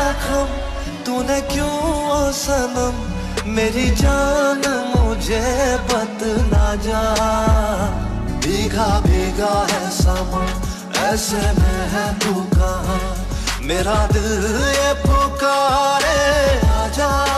जख्म तूने क्यों ओ सनम, मेरी जान मुझे बतना जा। भीगा भीगा है समा, ऐसे में है तू कहाँ, मेरा दिल ये पुकारे आजा।